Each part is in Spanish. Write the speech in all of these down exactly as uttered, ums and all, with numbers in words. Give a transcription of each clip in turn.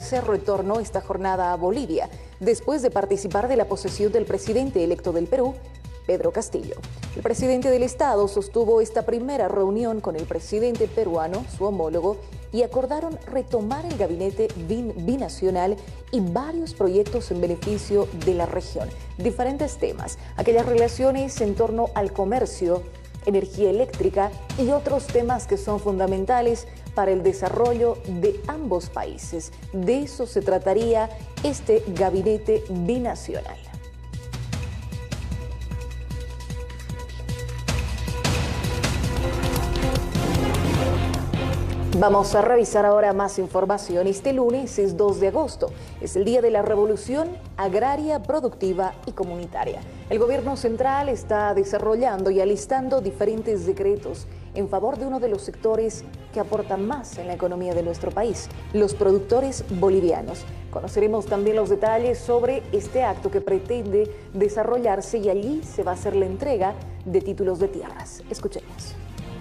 Lancia retornó esta jornada a Bolivia, después de participar de la posesión del presidente electo del Perú, Pedro Castillo. El presidente del Estado sostuvo esta primera reunión con el presidente peruano, su homólogo, y acordaron retomar el gabinete binacional y varios proyectos en beneficio de la región. Diferentes temas, aquellas relaciones en torno al comercio, energía eléctrica y otros temas que son fundamentales para el desarrollo de ambos países. De eso se trataría este gabinete binacional. Vamos a revisar ahora más información. Este lunes es dos de agosto, es el día de la Revolución Agraria, Productiva y Comunitaria. El gobierno central está desarrollando y alistando diferentes decretos en favor de uno de los sectores que aportan más en la economía de nuestro país, los productores bolivianos. Conoceremos también los detalles sobre este acto que pretende desarrollarse y allí se va a hacer la entrega de títulos de tierras. Escuchemos.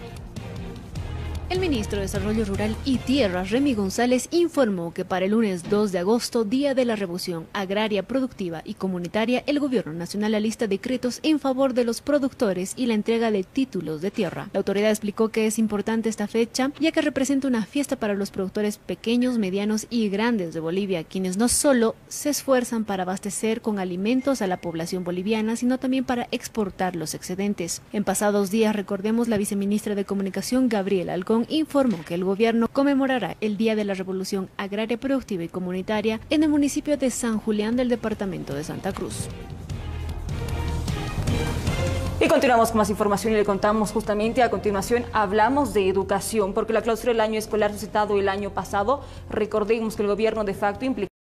El ministro de Desarrollo Rural y Tierras, Remy González, informó que para el lunes dos de agosto, día de la Revolución Agraria, Productiva y Comunitaria, el Gobierno Nacional alista decretos en favor de los productores y la entrega de títulos de tierra. La autoridad explicó que es importante esta fecha, ya que representa una fiesta para los productores pequeños, medianos y grandes de Bolivia, quienes no solo se esfuerzan para abastecer con alimentos a la población boliviana, sino también para exportar los excedentes. En pasados días, recordemos, la viceministra de Comunicación, Gabriela Alcón, informó que el gobierno conmemorará el Día de la Revolución Agraria, Productiva y Comunitaria en el municipio de San Julián del departamento de Santa Cruz. Y continuamos con más información y le contamos justamente a continuación, hablamos de educación, porque la clausura del año escolar suscitado el año pasado, recordemos que el gobierno de facto implicó